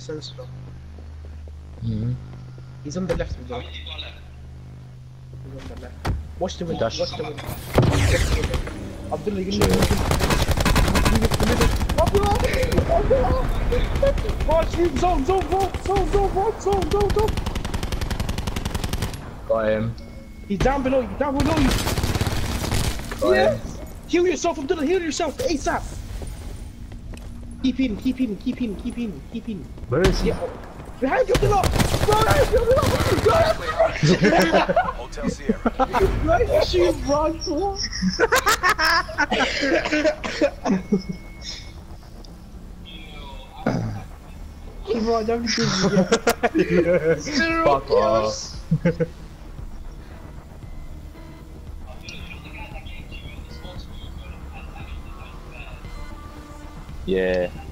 sensor. Mm-hmm. He's on the left of the. He's on the left. Watch the window. Dash. Watch the window. Abdullah, you can watch him. Zone. Got him. He's down below you. Down below you. Got him. Heal yourself, Abdullah. Heal yourself. ASAP. Keep in. Where is he? Behind you, Abdullah. Hotel Sierra. Why is she run so? Come on, don't give me. Fuck off. Yeah.